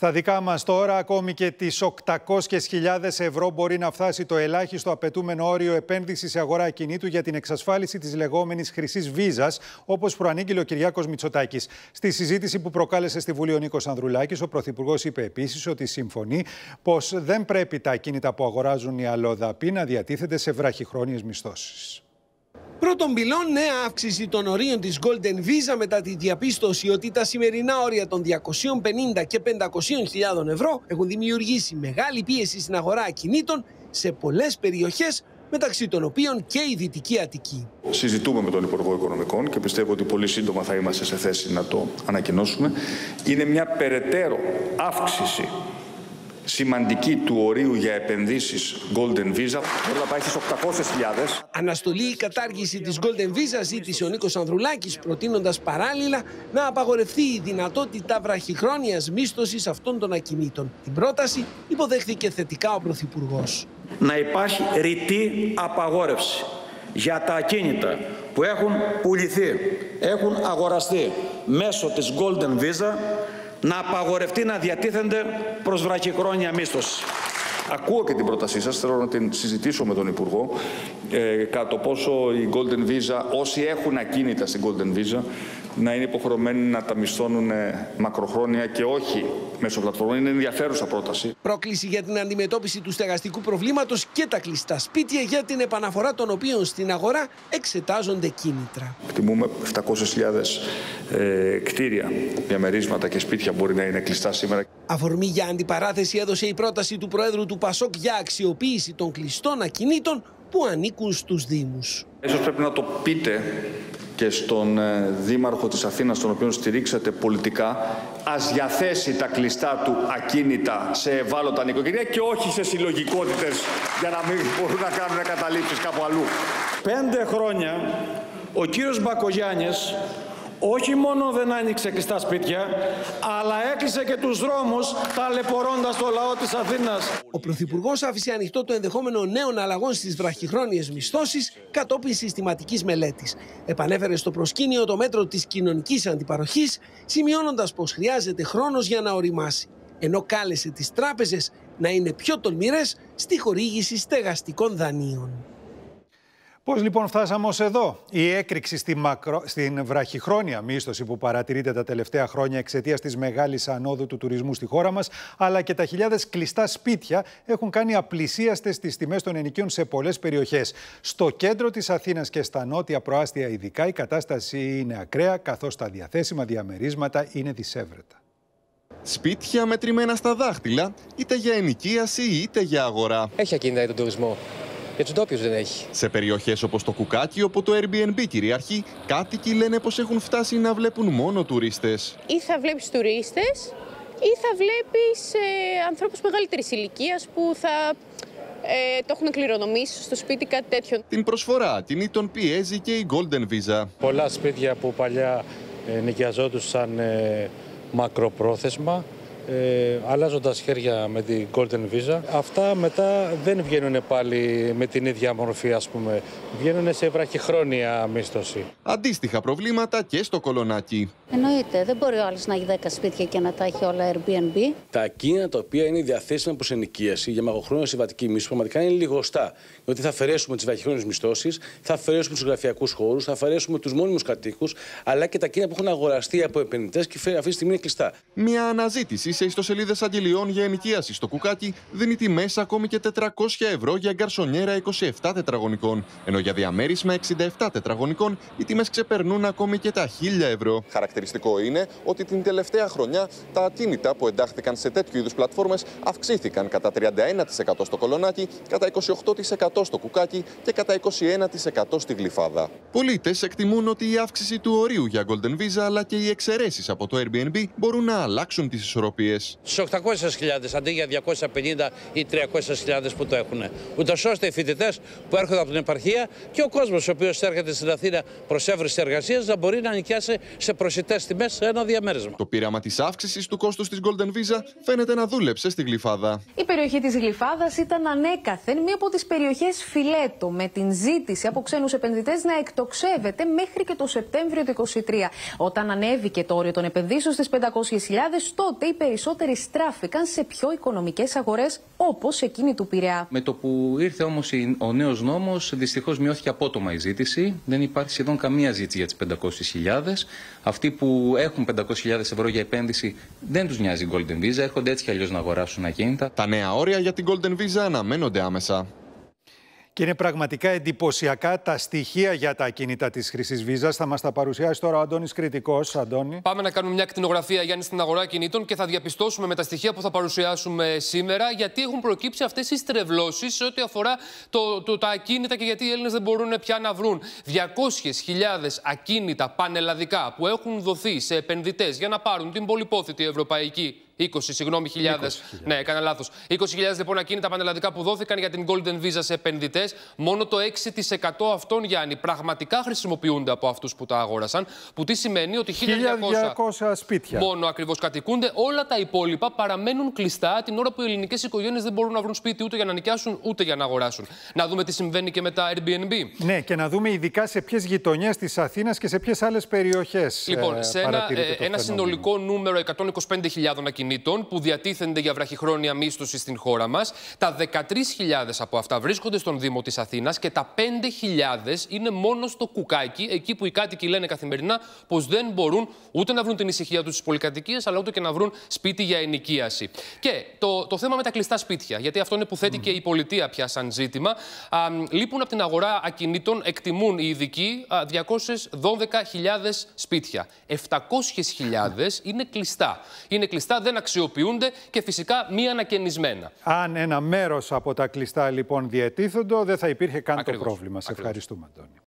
Στα δικά μας τώρα, ακόμη και τις 800.000 ευρώ μπορεί να φτάσει το ελάχιστο απαιτούμενο όριο επένδυσης σε αγορά ακινήτου για την εξασφάλιση της λεγόμενης χρυσής βίζας, όπως προανήγγειλε ο Κυριάκος Μητσοτάκης. Στη συζήτηση που προκάλεσε στη Βουλή ο Νίκος Ανδρουλάκης, ο Πρωθυπουργός είπε επίσης ότι συμφωνεί πως δεν πρέπει τα ακίνητα που αγοράζουν οι αλλοδαποί να διατίθενται σε βραχυχρόνιες μισθώσεις. Πρώτον πυλών, νέα αύξηση των ορίων της Golden Visa μετά τη διαπίστωση ότι τα σημερινά όρια των 250 και 500.000 ευρώ έχουν δημιουργήσει μεγάλη πίεση στην αγορά ακινήτων σε πολλές περιοχές, μεταξύ των οποίων και η Δυτική Αττική. Συζητούμε με τον Υπουργό Οικονομικών και πιστεύω ότι πολύ σύντομα θα είμαστε σε θέση να το ανακοινώσουμε. Είναι μια περαιτέρω αύξηση σημαντική του ορίου για επενδύσεις Golden Visa. Μπορεί να πάει στις 800.000. Αναστολή ή κατάργηση της Golden Visa ζήτησε ο Νίκος Ανδρουλάκης, προτείνοντας παράλληλα να απαγορευτεί η δυνατότητα βραχυχρόνιας μίσθωσης αυτών των ακινήτων. Την πρόταση υποδέχθηκε θετικά ο Πρωθυπουργός. Να υπάρχει ρητή απαγόρευση για τα ακίνητα που έχουν πουληθεί, έχουν αγοραστεί μέσω της Golden Visa, να απαγορευτεί να διατίθενται προς βραχυχρόνια μίσθωση. Ακούω και την πρότασή σας, θέλω να την συζητήσω με τον Υπουργό κατά το πόσο η Golden Visa, όσοι έχουν ακίνητα στην Golden Visa, να είναι υποχρεωμένοι να τα μισθώνουν μακροχρόνια και όχι μέσω πλατφορμών. Είναι ενδιαφέρουσα πρόταση. Πρόκληση για την αντιμετώπιση του στεγαστικού προβλήματος και τα κλειστά σπίτια, για την επαναφορά των οποίων στην αγορά εξετάζονται κίνητρα. Εκτιμούμε 700.000 κτίρια, διαμερίσματα και σπίτια μπορεί να είναι κλειστά σήμερα. Αφορμή για αντιπαράθεση έδωσε η πρόταση του Προέδρου του ΠΑΣΟΚ για αξιοποίηση των κλειστών ακινήτων που ανήκουν στους Δήμους. Ίσως πρέπει να το πείτε και στον Δήμαρχο της Αθήνας, τον οποίο στηρίξατε πολιτικά, ας διαθέσει τα κλειστά του ακίνητα σε ευάλωτα νοικοκυριά και όχι σε συλλογικότητες για να μην μπορούν να κάνουν καταλήψεις κάπου αλλού. 5 χρόνια ο κύριος Μπακογιάννης όχι μόνο δεν άνοιξε κλειστά σπίτια, αλλά έκλεισε και τους δρόμους, ταλαιπωρώντας το λαό της Αθήνας. Ο Πρωθυπουργός άφησε ανοιχτό το ενδεχόμενο νέων αλλαγών στις βραχυχρόνιες μισθώσεις κατόπιν συστηματικής μελέτης. Επανέφερε στο προσκήνιο το μέτρο της κοινωνικής αντιπαροχής, σημειώνοντας πως χρειάζεται χρόνος για να οριμάσει, ενώ κάλεσε τις τράπεζες να είναι πιο τολμηρές στη χορήγηση στεγαστικών δανείων. Πώς λοιπόν φτάσαμε ως εδώ? Η έκρηξη στην βραχυχρόνια μίσθωση που παρατηρείται τα τελευταία χρόνια εξαιτίας της μεγάλης ανόδου του τουρισμού στη χώρα μας, αλλά και τα χιλιάδες κλειστά σπίτια έχουν κάνει απλησίαστες τις τιμές των ενοικίων σε πολλές περιοχές. Στο κέντρο της Αθήνας και στα νότια προάστια ειδικά η κατάσταση είναι ακραία, καθώς τα διαθέσιμα διαμερίσματα είναι δισεύρετα. Σπίτια μετρημένα στα δάχτυλα, είτε για ενοικίαση είτε για αγορά. Έχει ακίνητα για τον τουρισμό. Για τους ντόπιους δεν έχει. Σε περιοχές όπως το Κουκάκι, όπου το Airbnb κυριαρχεί, κάτοικοι λένε πως έχουν φτάσει να βλέπουν μόνο τουρίστες. Ή θα βλέπεις τουρίστες ή θα βλέπεις ανθρώπους μεγαλύτερης ηλικίας που θα το έχουν κληρονομήσει στο σπίτι, κάτι τέτοιο. Την προσφορά ακινήτων πιέζει και η Golden Visa. Πολλά σπίτια που παλιά νοικιαζόντουσαν μακροπρόθεσμα, αλλάζοντας χέρια με την Golden Visa, αυτά μετά δεν βγαίνουν πάλι με την ίδια μορφή, ας πούμε. Βγαίνουν σε βραχυχρόνια μίσθωση. Αντίστοιχα προβλήματα και στο Κολονάκι. Εννοείται, δεν μπορεί ο άλλος να έχει 10 σπίτια και να τα έχει όλα Airbnb. Τα ακίνητα τα οποία είναι διαθέσιμα προς ενοικίαση για μακροχρόνια συμβατική μίσθωση πραγματικά είναι λιγοστά. Γιατί θα αφαιρέσουμε τις βραχυχρόνιες μισθώσεις, θα αφαιρέσουμε τους γραφειακούς χώρους, θα αφαιρέσουμε τους μόνιμους κατοίκους, αλλά και τα ακίνητα που έχουν αγοραστεί από επενδυτές και αυτή τη στιγμή είναι κλειστά. Μια αναζήτηση σε ιστοσελίδες αγγελιών για ενοικίαση στο Κουκάκι δίνει τιμές ακόμη και 400 ευρώ για γκαρσονιέρα 27 τετραγωνικών, ενώ για διαμέρισμα 67 τετραγωνικών οι τιμές ξεπερνούν ακόμη και τα 1.000 ευρώ. Χαρακτηριστικό είναι ότι την τελευταία χρονιά τα ακίνητα που εντάχθηκαν σε τέτοιου είδους πλατφόρμες αυξήθηκαν κατά 31% στο Κολονάκι, κατά 28% στο Κουκάκι και κατά 21% στη Γλυφάδα. Πολίτες εκτιμούν ότι η αύξηση του ορίου για Golden Visa αλλά και οι εξαιρέσεις από το Airbnb μπορούν να αλλάξουν τις ισορροπίες. Στις 800.000 αντί για 250 ή 300.000 που το έχουν. Ούτως ώστε οι φοιτητές που έρχονται από την επαρχία και ο κόσμος ο οποίος έρχεται στην Αθήνα προς έβρεση εργασίας να μπορεί να νοικιάσει σε προσιτά αυτές τις τιμές σε ένα διαμέρισμα. Το πείραμα της αύξησης του κόστους της Golden Visa φαίνεται να δούλεψε στη Γλυφάδα. Η περιοχή της Γλυφάδας ήταν ανέκαθεν μία από τις περιοχές φιλέτο, με την ζήτηση από ξένους επενδυτές να εκτοξεύεται μέχρι και το Σεπτέμβριο του 2023. Όταν ανέβηκε το όριο των επενδύσεων στις 500.000, τότε οι περισσότεροι στράφηκαν σε πιο οικονομικές αγορές, όπως εκείνη του Πειραιά. Με το που ήρθε όμως ο νέος νόμος, δυστυχώς μειώθηκε απότομα η ζήτηση. Δεν υπάρχει σχεδόν καμία ζήτηση για τις 500.000. Αυτοί που έχουν 500.000 ευρώ για επένδυση δεν τους νοιάζει η Golden Visa, έρχονται έτσι κι αλλιώς να αγοράσουν ακίνητα. Τα νέα όρια για την Golden Visa αναμένονται άμεσα. Και είναι πραγματικά εντυπωσιακά τα στοιχεία για τα ακίνητα της Χρυσής Βίζας. Θα μας τα παρουσιάσει τώρα ο Αντώνης Κρητικός. Αντώνη. Πάμε να κάνουμε μια κτηνογραφία, Γιάννη, στην αγορά ακινήτων και θα διαπιστώσουμε με τα στοιχεία που θα παρουσιάσουμε σήμερα γιατί έχουν προκύψει αυτές οι στρεβλώσεις σε ό,τι αφορά τα ακίνητα και γιατί οι Έλληνες δεν μπορούν πια να βρουν. 200.000 ακίνητα πανελλαδικά που έχουν δοθεί σε επενδυτές για να πάρουν την πολυπόθητη ευρωπαϊκή. 20.000. Ναι, έκανα λάθος. 20.000 λοιπόν ακίνητα πανελλαδικά που δόθηκαν για την Golden Visa σε επενδυτές. Μόνο το 6% αυτών, Γιάννη, πραγματικά χρησιμοποιούνται από αυτούς που τα αγόρασαν. Που τι σημαίνει ότι 1.200 σπίτια μόνο ακριβώς κατοικούνται. Όλα τα υπόλοιπα παραμένουν κλειστά την ώρα που οι ελληνικές οικογένειες δεν μπορούν να βρουν σπίτι ούτε για να νοικιάσουν ούτε για να αγοράσουν. Να δούμε τι συμβαίνει και με τα Airbnb. Ναι, και να δούμε ειδικά σε ποιες γειτονιές της Αθήνας και σε ποιες άλλες περιοχές. Λοιπόν, σε ένα συνολικό νούμερο 125.000 ακινήτων που διατίθενται για βραχυχρόνια μίσθωση στην χώρα μας. Τα 13.000 από αυτά βρίσκονται στον Δήμο της Αθήνας και τα 5.000 είναι μόνο στο Κουκάκι, εκεί που οι κάτοικοι λένε καθημερινά πως δεν μπορούν ούτε να βρουν την ησυχία τους στις πολυκατοικίες, αλλά ούτε και να βρουν σπίτι για ενοικίαση. Και το θέμα με τα κλειστά σπίτια, γιατί αυτό είναι που θέτει και η πολιτεία πια σαν ζήτημα. Λείπουν από την αγορά ακινήτων, εκτιμούν οι ειδικοί, 212.000 σπίτια. 700.000 είναι κλειστά. Είναι κλειστά, δεν αξιοποιούνται και φυσικά μη ανακαινισμένα. Αν ένα μέρος από τα κλειστά λοιπόν διατίθενται, δεν θα υπήρχε καν το πρόβλημα. Σε ευχαριστούμε, Αντώνη.